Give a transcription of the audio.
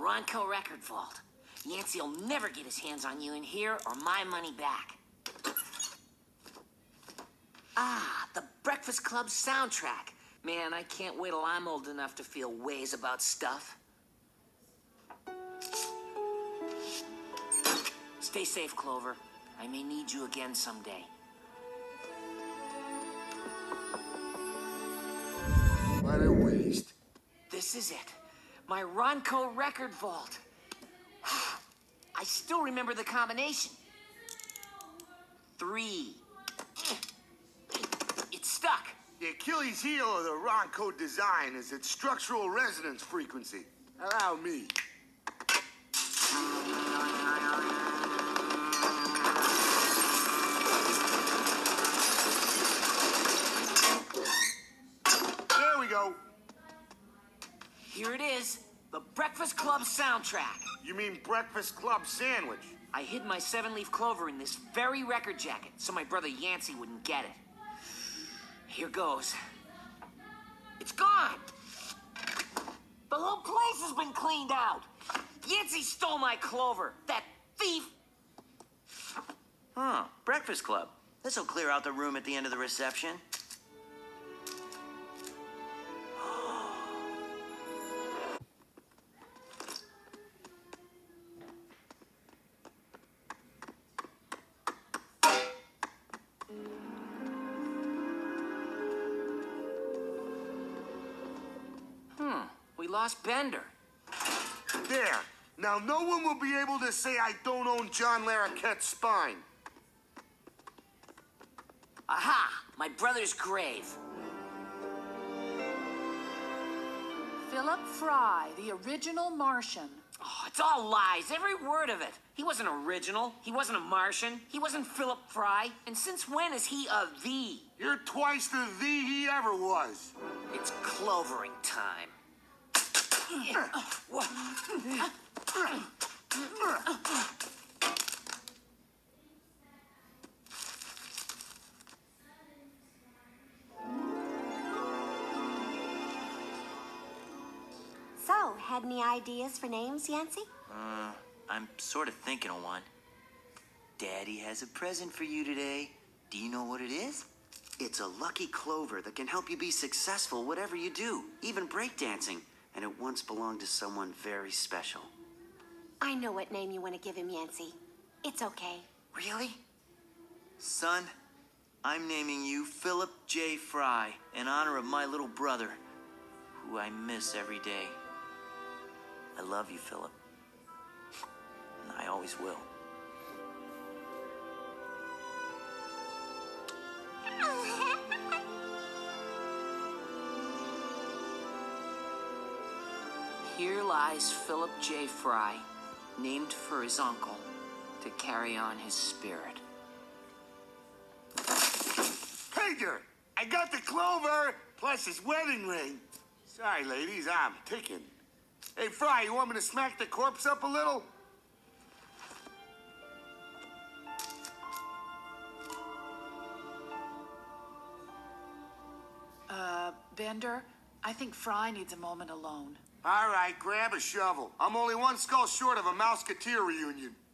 Ronco record vault. Yancy will never get his hands on you in here or my money back. Ah, the Breakfast Club soundtrack. Man, I can't wait till I'm old enough to feel ways about stuff. Stay safe, Clover. I may need you again someday. What a waste. This is it. My Ronco record vault. I still remember the combination. 3. It's stuck. The Achilles heel of the Ronco design is its structural resonance frequency. Allow me. There we go. Here it is. The Breakfast Club soundtrack. You mean Breakfast Club sandwich? I hid my 7-leaf clover in this very record jacket so my brother Yancy wouldn't get it. Here goes. It's gone! The whole place has been cleaned out! Yancy stole my clover! That thief! Huh, Breakfast Club. This'll clear out the room at the end of the reception. We lost Bender. There. Now no one will be able to say I don't own John Larroquette's spine. Aha! My brother's grave. Philip Fry, the original Martian. Oh, it's all lies, every word of it. He wasn't original. He wasn't a Martian. He wasn't Philip Fry. And since when is he a the? You're twice the he ever was. It's clovering time. What? So, had any ideas for names, Yancy? I'm sort of thinking of one. Daddy has a present for you today. Do you know what it is? It's a lucky clover that can help you be successful whatever you do, even breakdancing. And it once belonged to someone very special. I know what name you want to give him, Yancy. It's okay. Really? Son, I'm naming you Philip J. Fry in honor of my little brother, who I miss every day. I love you, Philip. And I always will. Here lies Philip J. Fry, named for his uncle, to carry on his spirit. Pager! I got the clover, plus his wedding ring. Sorry, ladies, I'm ticking. Hey, Fry, you want me to smack the corpse up a little? Bender, I think Fry needs a moment alone. All right, grab a shovel. I'm only one skull short of a Mouseketeer reunion.